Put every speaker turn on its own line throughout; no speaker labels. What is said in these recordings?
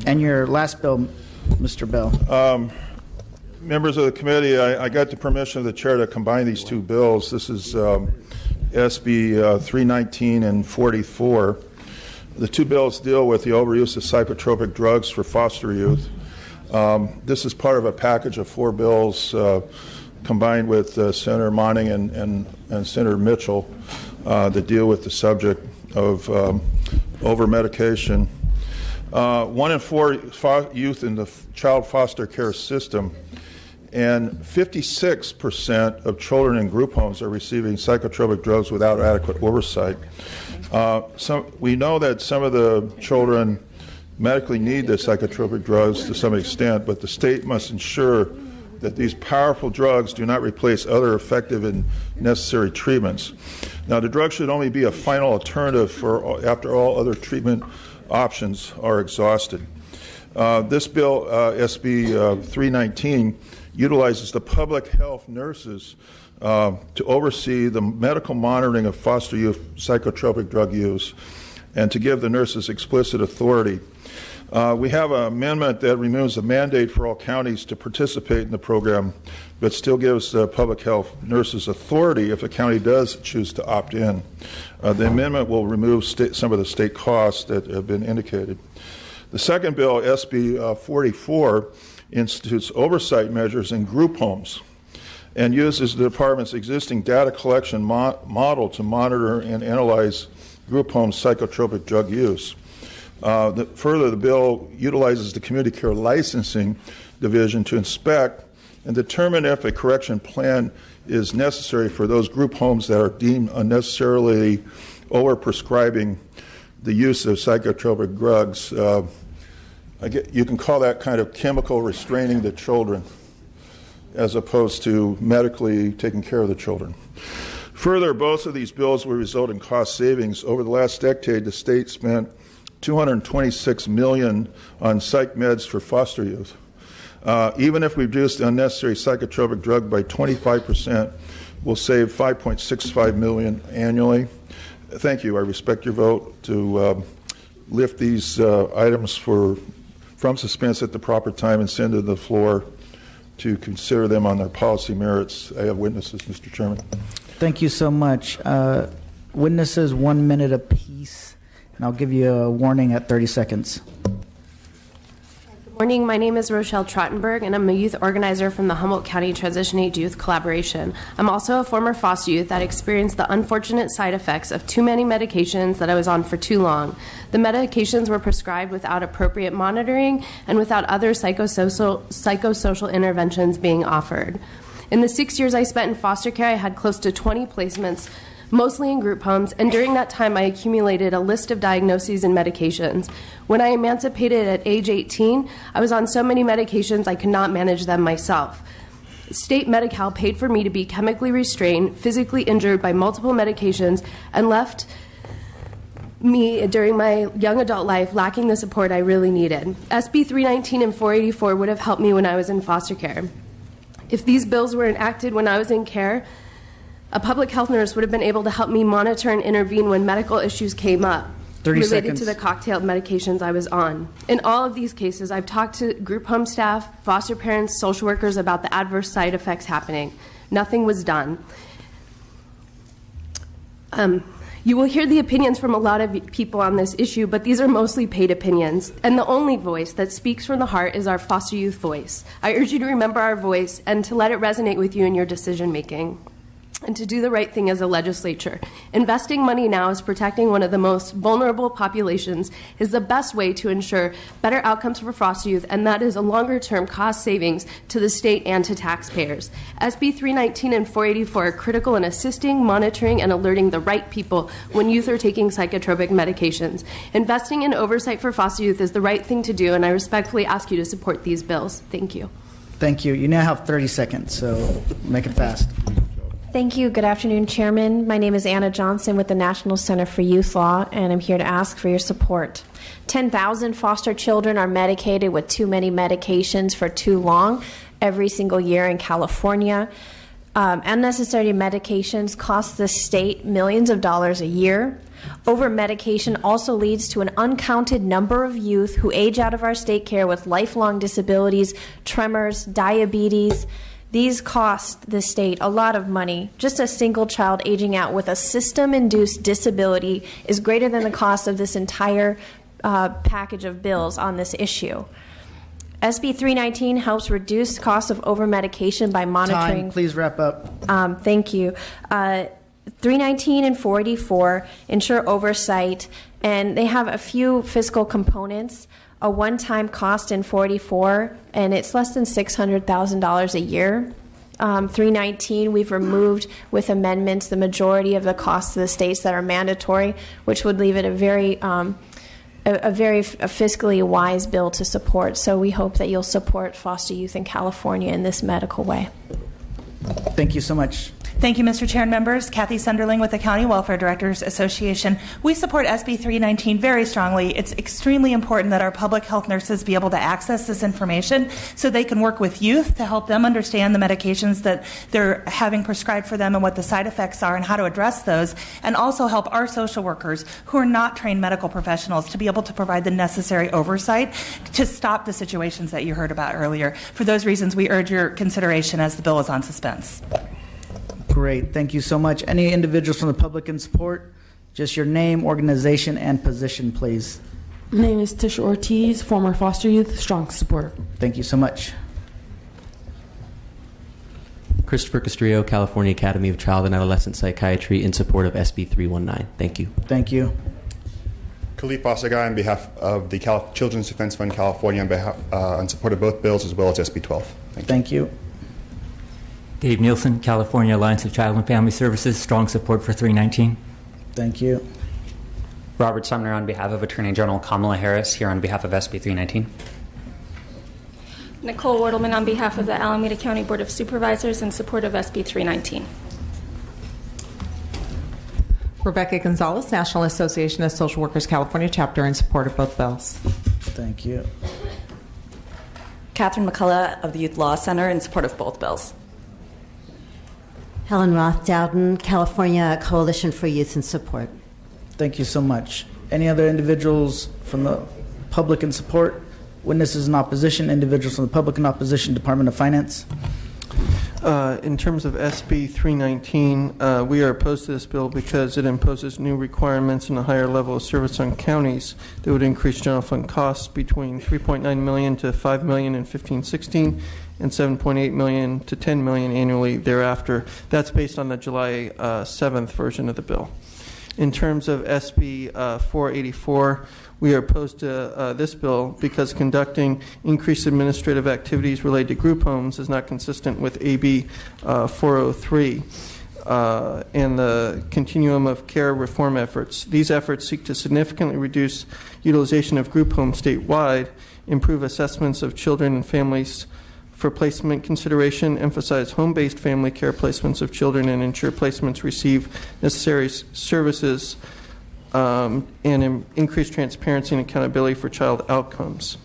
And your last bill, Mr. Bell.
Members of the committee, I got the permission of the chair to combine these two bills. This is SB 319 and 44. The two bills deal with the overuse of psychotropic drugs for foster youth. This is part of a package of four bills combined with Senator Monning and Senator Mitchell that deal with the subject of over-medication. 1 in 4 youth in the child foster care system, and 56% of children in group homes are receiving psychotropic drugs without adequate oversight. We know that some of the children medically need the psychotropic drugs to some extent, but the state must ensure that these powerful drugs do not replace other effective and necessary treatments. Now, the drug should only be a final alternative after all other treatment options are exhausted. This bill, SB 319, utilizes the public health nurses to oversee the medical monitoring of foster youth psychotropic drug use and to give the nurses explicit authority. We have an amendment that removes the mandate for all counties to participate in the program, but still gives public health nurses authority if a county does choose to opt in. The amendment will remove some of the state costs that have been indicated. The second bill, SB 44, institutes oversight measures in group homes and uses the department's existing data collection model to monitor and analyze group homes' psychotropic drug use. Further, the bill utilizes the Community Care Licensing Division to inspect and determine if a correction plan is necessary for those group homes that are deemed unnecessarily overprescribing the use of psychotropic drugs. You can call that kind of chemical restraining the children as opposed to medically taking care of the children. Further, both of these bills will result in cost savings. Over the last decade, the state spent $226 million on psych meds for foster youth. Even if we reduce the unnecessary psychotropic drug by 25%, we'll save $5.65 million annually. Thank you. I respect your vote to lift these items from suspense at the proper time and send to the floor to consider them on their policy merits. I have witnesses, Mr. Chairman.
Thank you so much. Witnesses, 1 minute apiece, and I'll give you a warning at 30 seconds.
Good morning. My name is Rochelle Trottenberg, and I'm a youth organizer from the Humboldt County Transition Aid Youth Collaboration. I'm also a former foster youth that experienced the unfortunate side effects of too many medications that I was on for too long. The medications were prescribed without appropriate monitoring and without other psychosocial interventions being offered. In the 6 years I spent in foster care, I had close to 20 placements, mostly in group homes, and during that time I accumulated a list of diagnoses and medications. When I emancipated at age 18, I was on so many medications I could not manage them myself. State Medi-Cal paid for me to be chemically restrained, physically injured by multiple medications, and left me during my young adult life lacking the support I really needed. SB 319 and 484 would have helped me when I was in foster care. If these bills were enacted when I was in care, a public health nurse would have been able to help me monitor and intervene when medical issues came up related to the cocktail medications I was on. In all of these cases, I've talked to group home staff, foster parents, social workers about the adverse side effects happening. Nothing was done. You will hear the opinions from a lot of people on this issue, but these are mostly paid opinions. And the only voice that speaks from the heart is our foster youth voice. I urge you to remember our voice and to let it resonate with you in your decision making, and to do the right thing as a legislature. Investing money now is protecting one of the most vulnerable populations is the best way to ensure better outcomes for foster youth, and that is a longer-term cost savings to the state and to taxpayers. SB 319 and 484 are critical in assisting, monitoring, and alerting the right people when youth are taking psychotropic medications. Investing in oversight for foster youth is the right thing to do, and I respectfully ask you to support these bills. Thank you.
Thank you. You now have 30 seconds, so make it fast.
Thank you. Good afternoon, Chairman. My name is Anna Johnson with the National Center for Youth Law, and I'm here to ask for your support. 10,000 foster children are medicated with too many medications for too long every single year in California. Unnecessary medications cost the state millions of dollars a year. Over-medication also leads to an uncounted number of youth who age out of our state care with lifelong disabilities, tremors, diabetes. These cost the state a lot of money. Just a single child aging out with a system-induced disability is greater than the cost of this entire package of bills on this issue. SB 319 helps reduce costs of over-medication by monitoring.
Time, please wrap up.
Thank you. 319 and 484 ensure oversight, and they have a few fiscal components. A one-time cost in 484, and it's less than $600,000 a year. 319, we've removed with amendments the majority of the costs of the states that are mandatory, which would leave it a very fiscally wise bill to support. So we hope that you'll support foster youth in California in this medical way.
Thank you so much.
Thank you, Mr. Chair and members. Kathy Sunderling with the County Welfare Directors Association. We support SB 319 very strongly. It's extremely important that our public health nurses be able to access this information so they can work with youth to help them understand the medications that they're having prescribed for them and what the side effects are and how to address those, and also help our social workers who are not trained medical professionals to be able to provide the necessary oversight to stop the situations that you heard about earlier. For those reasons, we urge your consideration as the bill is on suspense.
Great. Thank you so much. Any individuals from the public in support? Just your name, organization, and position, please.
My name is Tisha Ortiz, former foster youth, strong support.
Thank you so much.
Christopher Castillo, California Academy of Child and Adolescent Psychiatry, in support of SB 319. Thank you.
Thank you.
Khalif Osagai on behalf of the Children's Defense Fund California in support of both bills as well as SB 12.
Thank you.
Dave Nielsen, California Alliance of Child and Family Services, strong support for 319.
Thank you.
Robert Sumner on behalf of Attorney General Kamala Harris, here on behalf of SB 319.
Nicole Wertelman on behalf of the Alameda County Board of Supervisors in support of SB 319.
Rebecca Gonzalez, National Association of Social Workers California chapter, in support of both bills.
Thank you.
Catherine McCullough of the Youth Law Center, in support of both bills.
Helen Roth Dowden, California Coalition for Youth in support.
Thank you so much. Any other individuals from the public in support? Witnesses in opposition, individuals from the public in opposition, Department of Finance.
In terms of SB 319, we are opposed to this bill because it imposes new requirements and a higher level of service on counties that would increase general fund costs between $3.9 million to $5 million in 15-16 and $7.8 million to $10 million annually thereafter. That's based on the July 7th version of the bill. In terms of SB 484, we are opposed to this bill because conducting increased administrative activities related to group homes is not consistent with AB 403 and the continuum of care reform efforts. These efforts seek to significantly reduce utilization of group homes statewide, improve assessments of children and families for placement consideration, emphasize home-based family care placements of children, and ensure placements receive necessary services and increase transparency and accountability for child outcomes.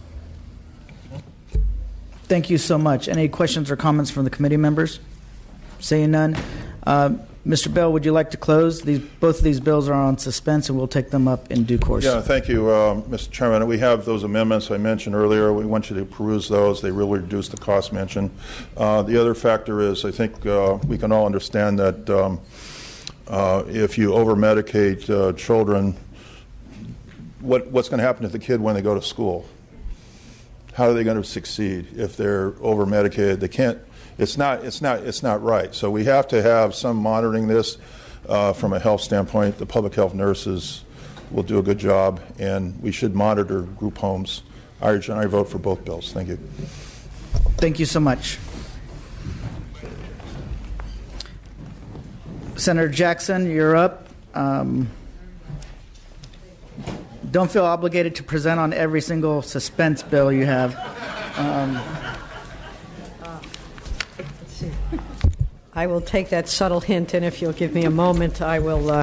Thank you so much. Any questions or comments from the committee members? Seeing none. Mr. Bell, would you like to close? Both of these bills are on suspense, and we'll take them up in due course.
Yeah, thank you, Mr. Chairman. We have those amendments I mentioned earlier. We want you to peruse those. They really reduce the cost mentioned. The other factor is I think we can all understand that if you over-medicate children, what's going to happen to the kid when they go to school? How are they going to succeed if they're over-medicated? They can't. It's not right. So we have to have some monitoring this from a health standpoint. The public health nurses will do a good job, and we should monitor group homes. I vote for both bills. Thank you.
Thank you so much. Senator Jackson, you're up. Don't feel obligated to present on every single suspense bill you have.
I will take that subtle hint, and if you'll give me a moment, I will.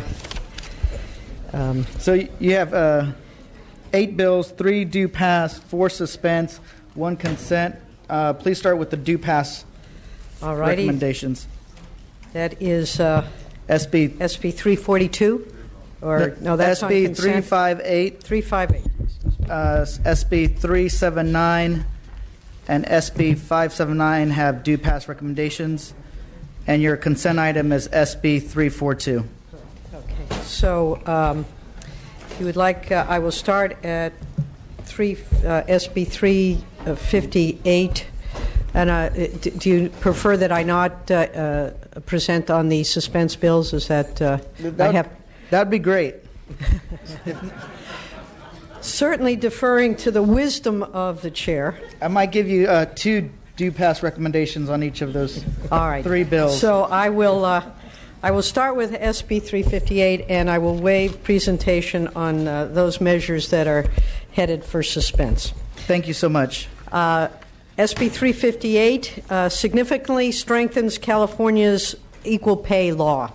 So you have 8 bills, 3 do pass, 4 suspense, 1 consent. Please start with the do pass recommendations.
That is
SB
342. Or no, that's on
SB
consent.
358,
358.
SB 379, and SB 579 have due pass recommendations, and your consent item is SB 342.
Okay. So you would like, I will start at SB 358. And do you prefer that I not present on the suspense bills? Is that
That'd be great.
Certainly deferring to the wisdom of the chair.
I might give you 2 due pass recommendations on each of those
All right.
3 bills.
So I will start with SB 358, and I will waive presentation on those measures that are headed for suspense.
Thank you so much.
SB 358 significantly strengthens California's equal pay law.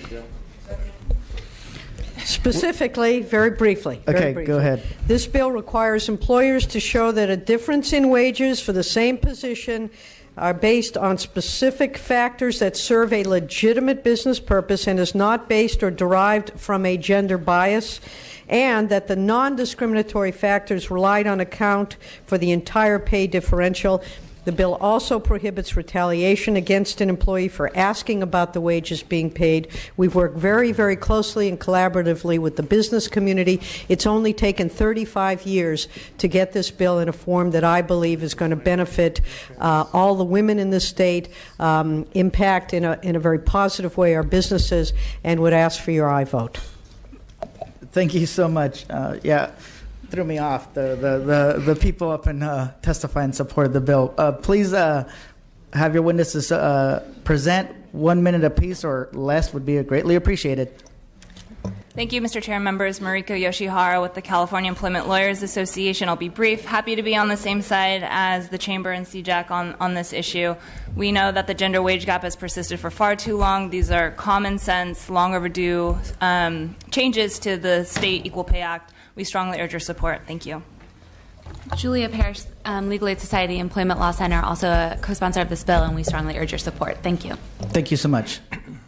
Specifically, very briefly.
Go ahead.
This bill requires employers to show that a difference in wages for the same position are based on specific factors that serve a legitimate business purpose and is not based or derived from a gender bias, and that the non-discriminatory factors relied on account for the entire pay differential. The bill also prohibits retaliation against an employee for asking about the wages being paid. We've worked very, very closely and collaboratively with the business community. It's only taken 35 years to get this bill in a form that I believe is going to benefit all the women in this state, impact in a very positive way our businesses, and would ask for your aye vote.
Thank you so much. Threw me off. The people up and testify in support of the bill. Please have your witnesses present 1 minute apiece or less would be greatly appreciated.
Thank you, Mr. Chair and members. Mariko Yoshihara with the California Employment Lawyers Association. I'll be brief. Happy to be on the same side as the Chamber and CJAC on this issue. We know that the gender wage gap has persisted for far too long. These are common sense, long overdue changes to the State Equal Pay Act. We strongly urge your support. Thank you.
Julia Parrish, Legal Aid Society Employment Law Center, also a co-sponsor of this bill, and we strongly urge your support. Thank you.
Thank you so much.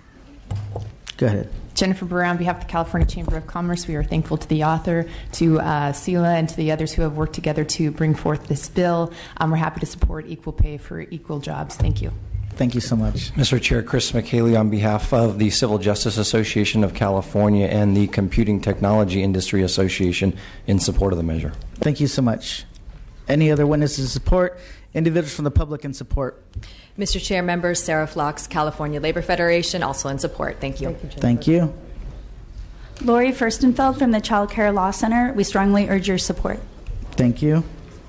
Go ahead.
Jennifer Brewer on behalf of the California Chamber of Commerce. We are thankful to the author, to Sela, and to the others who have worked together to bring forth this bill. We're happy to support equal pay for equal jobs. Thank you.
Thank you so much.
Mr. Chair, Chris McHaley on behalf of the Civil Justice Association of California and the Computing Technology Industry Association in support of the measure.
Thank you so much. Any other witnesses of support? Individuals from the public in support?
Mr. Chair, members, Sarah Flocks, California Labor Federation, also in support. Thank you.
Thank you.
Lori Furstenfeld from the Child Care Law Center. We strongly urge your support.
Thank you.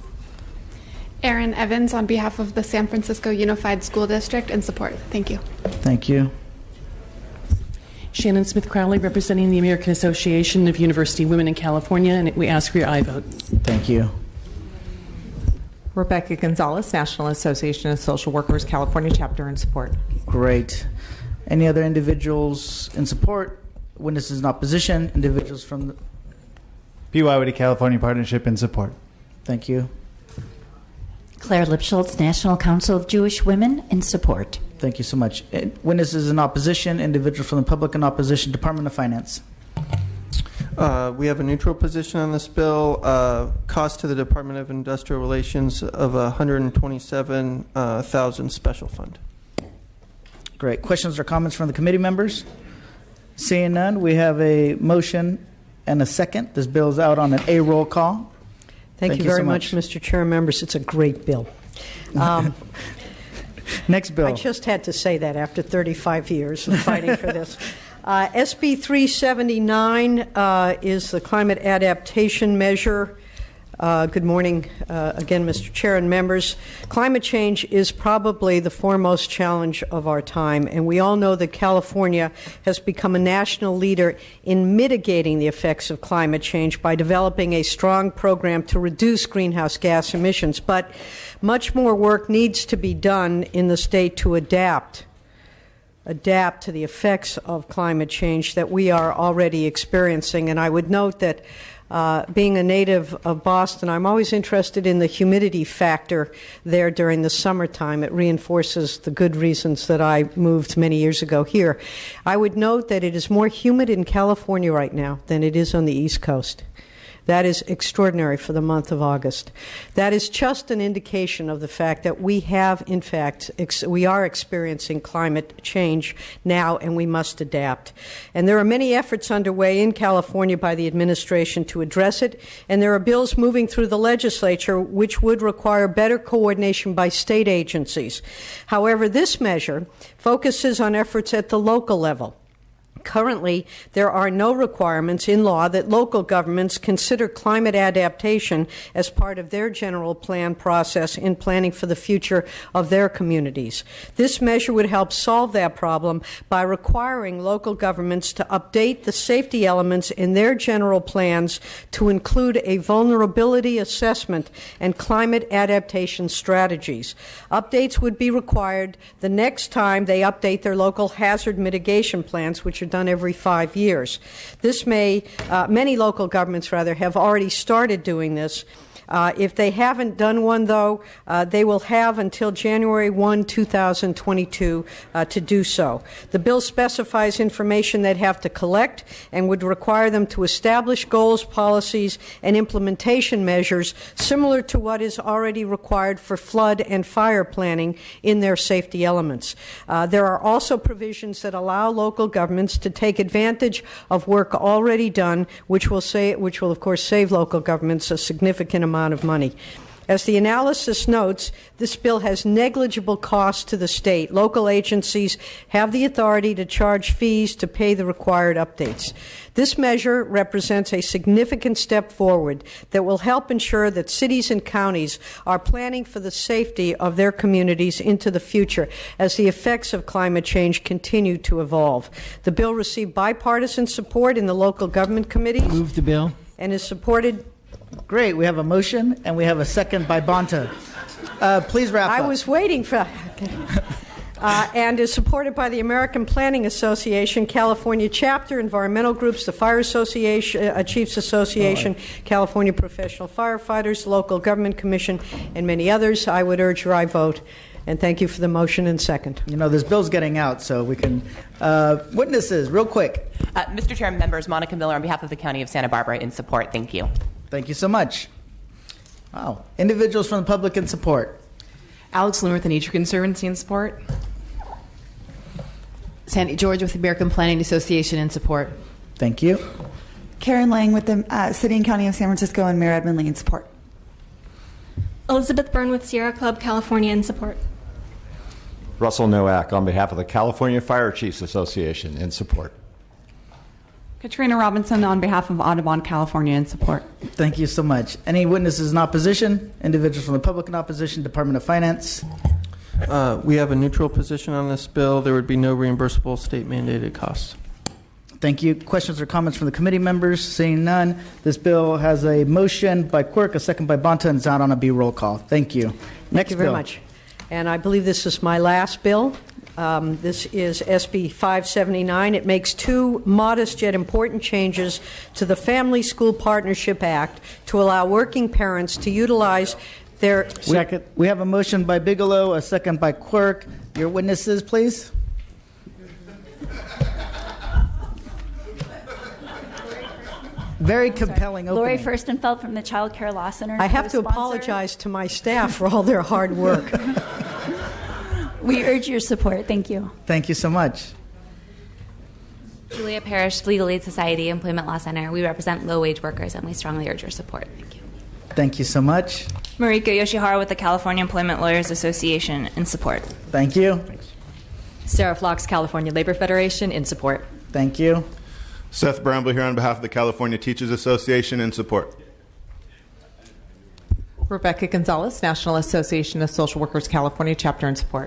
Erin Evans on behalf of the San Francisco Unified School District in support. Thank you.
Thank you.
Shannon Smith Crowley representing the American Association of University Women in California, and we ask for your aye vote.
Thank you.
Rebecca Gonzalez, National Association of Social Workers, California chapter in support.
Great. Any other individuals in support? Witnesses in opposition? Individuals from the
BYOD California Partnership in support.
Thank you.
Claire Lipschultz, National Council of Jewish Women, in support.
Thank you so much. Witnesses in opposition, individuals from the public in opposition, Department of Finance.
We have a neutral position on this bill. Cost to the Department of Industrial Relations of $127,000 special fund.
Great. Questions or comments from the committee members? Seeing none, we have a motion and a second. This bill is out on an A roll call.
Thank you very much, Mr. Chair and members. It's a great bill.
Next bill.
I just had to say that after 35 years of fighting for this. SB 379 is the climate adaptation measure. Good morning again, Mr. Chair and members. Climate change is probably the foremost challenge of our time, and we all know that California has become a national leader in mitigating the effects of climate change by developing a strong program to reduce greenhouse gas emissions. But much more work needs to be done in the state to adapt to the effects of climate change that we are already experiencing. And I would note that Being a native of Boston, I'm always interested in the humidity factor there during the summertime. It reinforces the good reasons that I moved many years ago here. I would note that it is more humid in California right now than it is on the East Coast. That is extraordinary for the month of August. That is just an indication of the fact that we have, in fact, we are experiencing climate change now, and we must adapt. And there are many efforts underway in California by the administration to address it, and there are bills moving through the legislature which would require better coordination by state agencies. However, this measure focuses on efforts at the local level. Currently, there are no requirements in law that local governments consider climate adaptation as part of their general plan process in planning for the future of their communities. This measure would help solve that problem by requiring local governments to update the safety elements in their general plans to include a vulnerability assessment and climate adaptation strategies. Updates would be required the next time they update their local hazard mitigation plans, which are done every 5 years. Many local governments, have already started doing this. If they haven't done one, though, they will have until January 1, 2022 to do so. The bill specifies information they'd have to collect and would require them to establish goals, policies, and implementation measures similar to what is already required for flood and fire planning in their safety elements. There are also provisions that allow local governments to take advantage of work already done, which will of course save local governments a significant amount of money. As the analysis notes, this bill has negligible cost to the state. Local agencies have the authority to charge fees to pay the required updates. This measure represents a significant step forward that will help ensure that cities and counties are planning for the safety of their communities into the future as the effects of climate change continue to evolve. The bill received bipartisan support in the local government committees.
Move the bill.
And is supported.
Great. We have a motion and we have a second by Bonta. Please wrap up.
I was waiting for and is supported by the American Planning Association, California Chapter, environmental groups, the Fire Association, Chiefs Association, California Professional Firefighters, Local Government Commission, and many others. I would urge your aye vote. And thank you for the motion and second.
You know, this bill's getting out, so we can. Witnesses, real quick.
Mr. Chairman, members, Monica Miller on behalf of the County of Santa Barbara in support. Thank you.
Thank you so much. Wow. Individuals from the public in support.
Alex Lynn with the Nature Conservancy in support.
Sandy George with the American Planning Association in support.
Thank you.
Karen Lang with the City and County of San Francisco and Mayor Edmund Lee in support.
Elizabeth Byrne with Sierra Club, California in support.
Russell Nowak on behalf of the California Fire Chiefs Association in support.
Katrina Robinson on behalf of Audubon, California in support.
Thank you so much. Any witnesses in opposition? Individuals from the public in opposition? Department of Finance?
We have a neutral position on this bill. There would be no reimbursable state mandated costs.
Thank you. Questions or comments from the committee members? Seeing none, this bill has a motion by Quirk, a second by Bonta, and is out on a B roll call. Thank you.
Thank you very much. And I believe this is my last bill. This is SB 579. It makes two modest yet important changes to the Family School Partnership Act to allow working parents to utilize their...
We have a motion by Bigelow, a second by Quirk. Your witnesses, please. Very compelling opening.
Lori Furstenfeld from the Child Care Law Center.
I have to apologize to my staff for all their hard work.
We urge your support. Thank you.
Thank you so much.
Julia Parrish, Legal Aid Society, Employment Law Center. We represent low-wage workers, and we strongly urge your support. Thank you.
Thank you so much.
Mariko Yoshihara with the California Employment Lawyers Association in support.
Thank you.
Sarah Flox, California Labor Federation in support.
Thank you.
Seth Bramble here on behalf of the California Teachers Association in support.
Rebecca Gonzalez, National Association of Social Workers, California Chapter in support.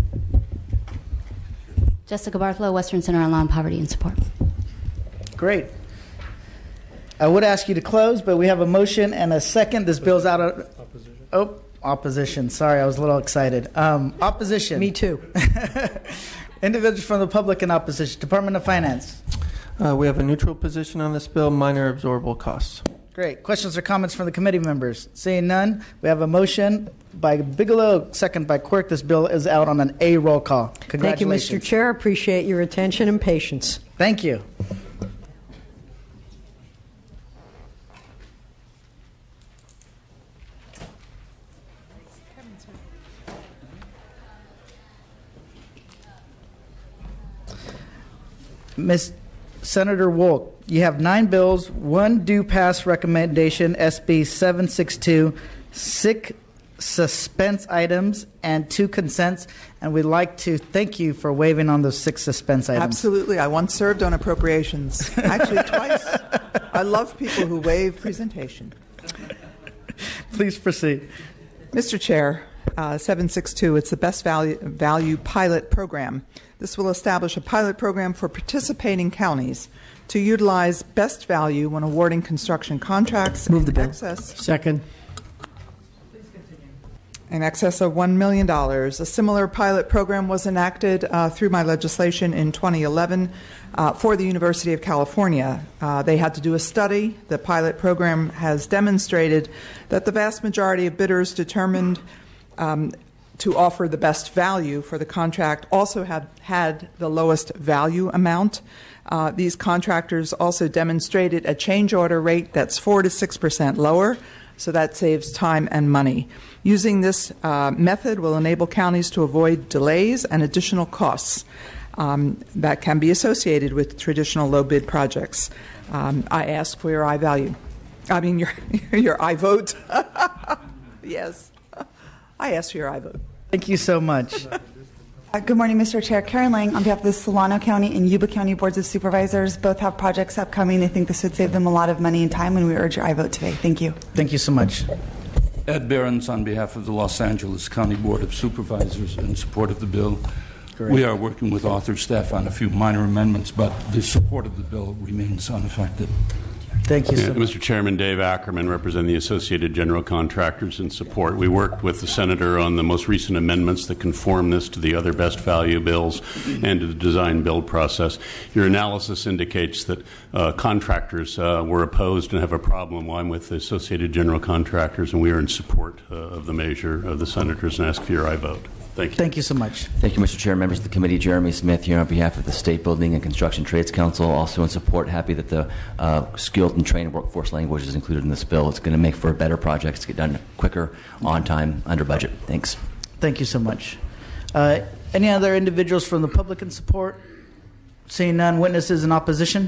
Jessica Bartholow, Western Center on Law and Poverty in support.
Great. I would ask you to close, but we have a motion and a second. This bill's out of... Opposition. Opposition. Sorry, I was a little excited. Opposition.
Me too.
Individuals from the public in opposition. Department of Finance.
We have a neutral position on this bill, minor absorbable costs.
Great. Questions or comments from the committee members? Seeing none, we have a motion by Bigelow, second by Quirk. This bill is out on an A roll call. Congratulations.
Thank you, Mr. Chair. Appreciate your attention and patience.
Thank you. Ms. Senator Wolk, you have 9 bills, 1 due pass recommendation, SB 762, 6 suspense items, and 2 consents. And we'd like to thank you for waiving on those 6 suspense items.
Absolutely. I once served on appropriations. Actually, twice. I love people who waive presentation.
Please proceed.
Mr. Chair, 762, it's the Best Value Pilot Program. This will establish a pilot program for participating counties to utilize best value when awarding construction contracts.
Move the bill.
Second. In excess of $1 million. A similar pilot program was enacted through my legislation in 2011 for the University of California. They had to do a study. The pilot program has demonstrated that the vast majority of bidders determined to offer the best value for the contract also had the lowest value amount. These contractors also demonstrated a change order rate that's 4 to 6% lower, so that saves time and money. Using this method will enable counties to avoid delays and additional costs that can be associated with traditional low bid projects. I ask for your I mean your I vote. Yes. I ask for your I vote.
Thank you so much.
Good morning, Mr. Chair. Karen Lang on behalf of the Solano County and Yuba County Boards of Supervisors. Both have projects upcoming. They think this would save them a lot of money and time, and we urge your I vote today. Thank you.
Thank you so much.
Ed Behrens on behalf of the Los Angeles County Board of Supervisors in support of the bill.
Great.
We are working with author staff on a few minor amendments, but the support of the bill remains unaffected.
Thank you so much.
Mr. Chairman, Dave Ackerman, representing the Associated General Contractors in support. We worked with the Senator on the most recent amendments that conform this to the other best value bills and to the design build process. Your analysis indicates that contractors were opposed and have a problem. Well, I'm with the Associated General Contractors, and we are in support of the measure of the Senators and ask for your I vote. Thank you.
Thank you so much.
Thank you, Mr. Chair. Members of the committee, Jeremy Smith here on behalf of the State Building and Construction Trades Council. Also in support, happy that the skilled and trained workforce language is included in this bill. It's going to make for better projects to get done quicker, on time, under budget. Thanks.
Thank you so much. Any other individuals from the public in support? Seeing none, witnesses in opposition?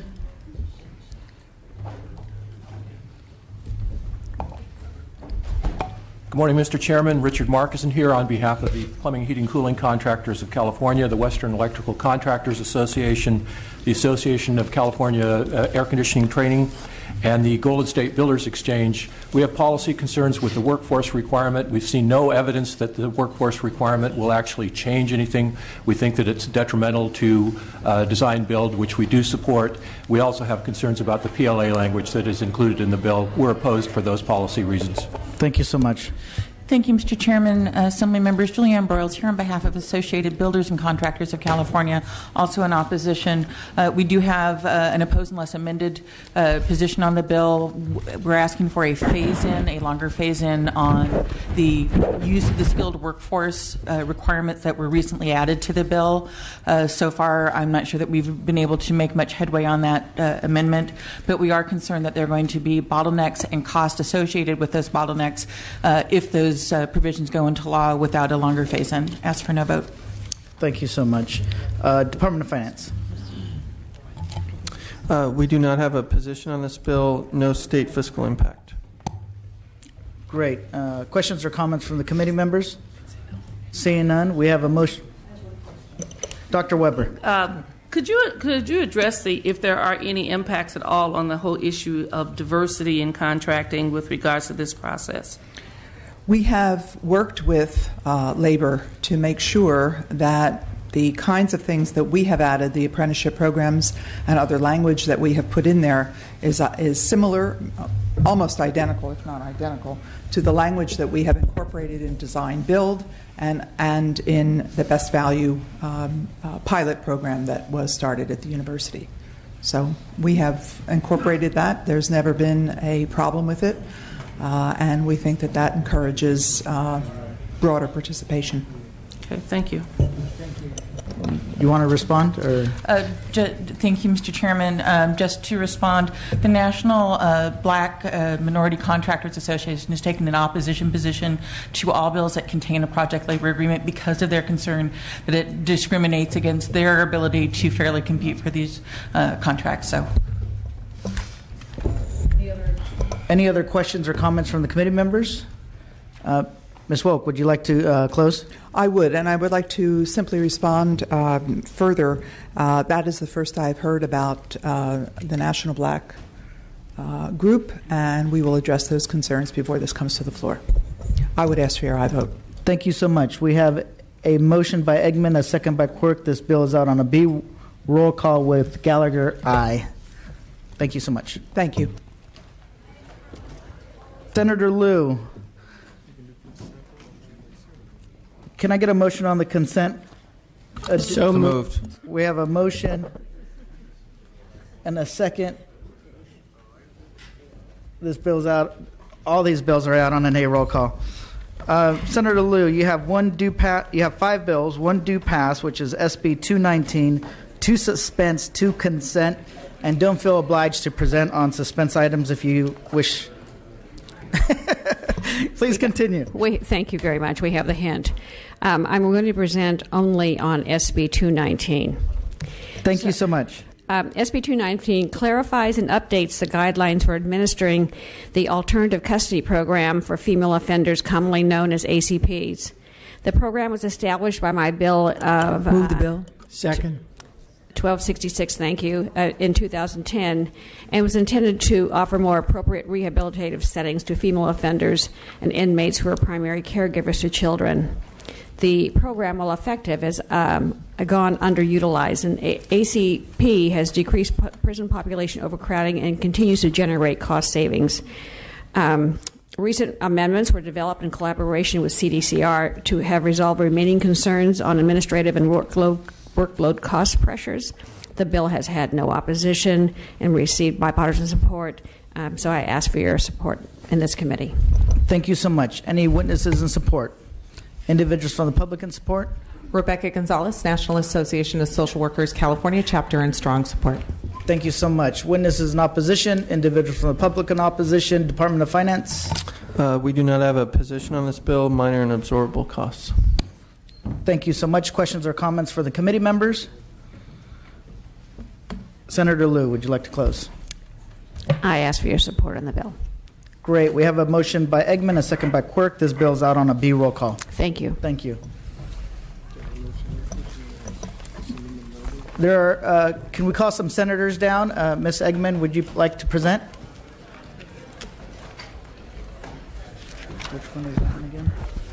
Good morning, Mr. Chairman. Richard Markison here on behalf of the Plumbing, Heating, Cooling Contractors of California, the Western Electrical Contractors Association, the Association of California Air Conditioning Training, and the Golden State Builders Exchange. We have policy concerns with the workforce requirement. We've seen no evidence that the workforce requirement will actually change anything. We think that it's detrimental to design build, which we do support. We also have concerns about the PLA language that is included in the bill. We're opposed for those policy reasons.
Thank you so much.
Thank you, Mr. Chairman. Assembly members, Julianne Broyles here on behalf of Associated Builders and Contractors of California, also in opposition. We do have an opposed unless amended position on the bill. We're asking for a phase-in, a longer phase-in on the use of the skilled workforce requirements that were recently added to the bill. So far, I'm not sure that we've been able to make much headway on that amendment, but we are concerned that there are going to be bottlenecks and costs associated with those bottlenecks if those provisions go into law without a longer phase-in. Ask for no vote.
Thank you so much. Department of Finance.
We do not have a position on this bill. No state fiscal impact.
Great. Questions or comments from the committee members? Seeing none, we have a motion. Dr. Weber.
Could you address if there are any impacts at all on the whole issue of diversity in contracting with regards to this process?
We have worked with labor to make sure that the kinds of things that we have added, the apprenticeship programs and other language that we have put in there, is similar, almost identical, if not identical, to the language that we have incorporated in design build and in the best value pilot program that was started at the university. So we have incorporated that. There's never been a problem with it, and we think that that encourages broader participation.
Okay, thank you.
You want to respond? Or?
Thank you, Mr. Chairman. Just to respond, the National Black Minority Contractors Association has taken an opposition position to all bills that contain a project labor agreement because of their concern that it discriminates against their ability to fairly compete for these contracts. So,
any other questions or comments from the committee members? Ms. Wolk, would you like to close?
I would, and I would like to simply respond further. That is the first I've heard about the National Black Group, and we will address those concerns before this comes to the floor. I would ask for your aye vote.
Thank you so much. We have a motion by Eggman, a second by Quirk. This bill is out on a B. Roll call with Gallagher, aye. Thank you so much.
Thank you.
Senator Liu. Can I get a motion on the consent?
So moved.
We have a motion and a second. This bill's out. All these bills are out on an A roll call. Senator Liu, you have you have 5 bills, 1 due pass, which is SB 219, 2 suspense, 2 consent, and don't feel obliged to present on suspense items if you wish. Please continue.
Thank you very much. We have the hint. I'm going to present only on SB 219.
Thank you so much.
SB 219 clarifies and updates the guidelines for administering the Alternative Custody Program for female offenders, commonly known as ACPs. The program was established by my bill of...
Move the bill. Second.
1266, thank you, in 2010, and was intended to offer more appropriate rehabilitative settings to female offenders and inmates who are primary caregivers to children. The program, while effective, has gone underutilized, and ACP has decreased prison population overcrowding and continues to generate cost savings. Recent amendments were developed in collaboration with CDCR to have resolved remaining concerns on administrative and workload cost pressures. The bill has had no opposition and received bipartisan support, so I ask for your support in this committee.
Thank you so much. Any witnesses in support? Individuals from the public in support?
Rebecca Gonzalez, National Association of Social Workers, California chapter, in strong support.
Thank you so much. Witnesses in opposition, individuals from the public in opposition, Department of Finance?
We do not have a position on this bill. Minor and absorbable costs.
Thank you so much. Questions or comments for the committee members? Senator Liu, would you like to close?
I ask for your support on the bill.
Great. We have a motion by Eggman, a second by Quirk. This bill's out on a B roll call.
Thank you.
Thank you. There are, can we call some senators down? Ms. Eggman, would you like to present? Which one is that one again?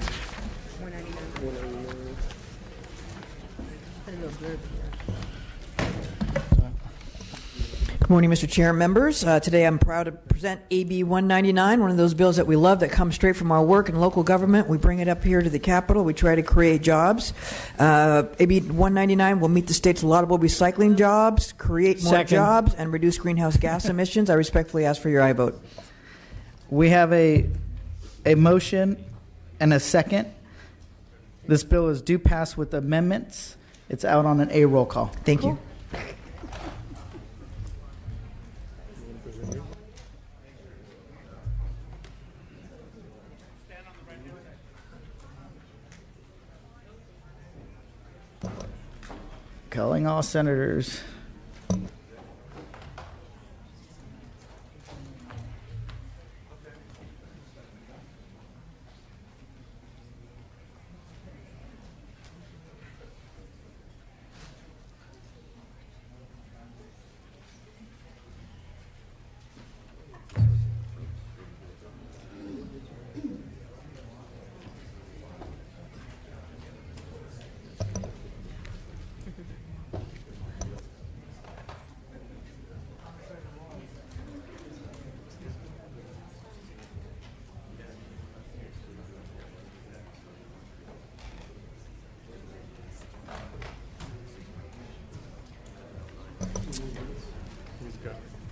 Good morning, Mr. Chair and members. Today I'm proud to present AB 199, one of those bills that we love that comes straight from our work in local government. We bring it up here to the Capitol. We try to create jobs. AB 199 will meet the state's laudable recycling jobs, create more jobs, and reduce greenhouse gas emissions. I respectfully ask for your aye vote.
We have a motion and a second. This bill is due pass with amendments. It's out on an A roll call.
Thank you.
Calling all senators.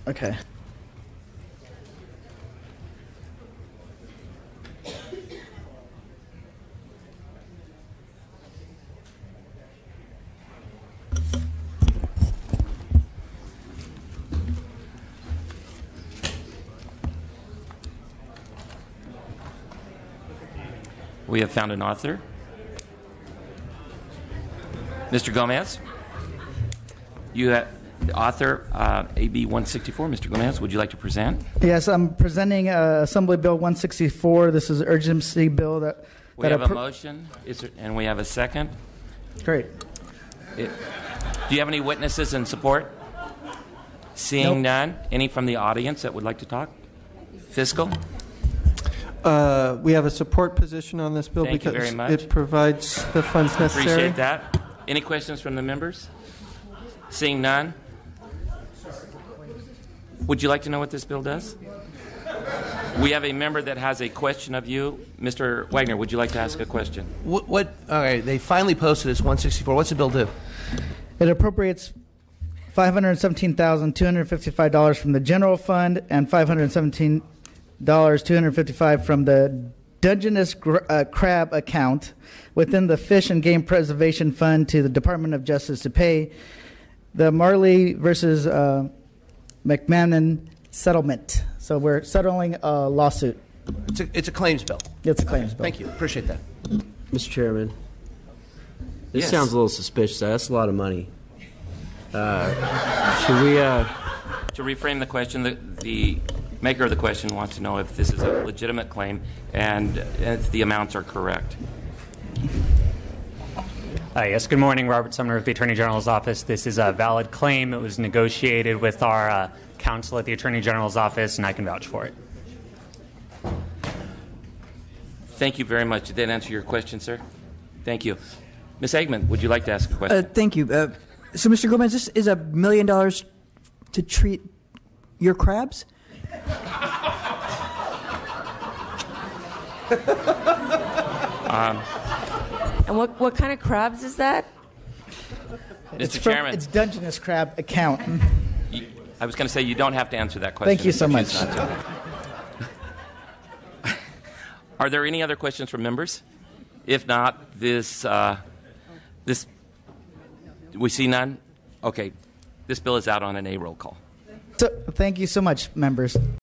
Okay.
We have found an author. Mr. Gomez, you have the author, AB 164. Mr. Gomez, would you like to present?
Yes, I'm presenting Assembly Bill 164. This is an urgency bill that
We have a motion, and we have a second.
Great.
Do you have any witnesses in support? Seeing none. Any from the audience that would like to talk? Fiscal?
We have a support position on this bill
Thank you
because
very much.
it provides the funds necessary.
Appreciate that. Any questions from the members? Seeing none. Would you like to know what this bill does? We have a member that has a question of you. Mr. Wagner, would you like to ask a question?
All right, they finally posted this 164. What's the bill do?
It appropriates $517,255 from the general fund and $517,255 from the Dungeness crab account within the Fish and Game Preservation Fund to the Department of Justice to pay the Marley versus McMahon settlement. So we're settling a lawsuit.
It's a claims bill.
It's a claims bill.
Thank you. Appreciate that.
Mr. Chairman, this
Yes.
sounds a little suspicious. That's a lot of money. Should we...
To reframe the question, the maker of the question wants to know if this is a legitimate claim and if the amounts are correct.
Yes, good morning. Robert Sumner of the Attorney General's Office. This is a valid claim. It was negotiated with our counsel at the Attorney General's Office, and I can vouch for it.
Thank you very much. Did that answer your question, sir? Thank you. Ms. Eggman, would you like to ask a question?
Thank you. So, Mr. Gomez, this is $1 million to treat your crabs?
And what kind of crabs is that?
Mr. Chairman.
It's Dungeness crab account.
I was going to say you don't have to answer that question.
Thank you so
if you
much.
choose not to. Are there any other questions from members? If not, we see none? Okay. This bill is out on an A roll call.
So, thank you so much, members.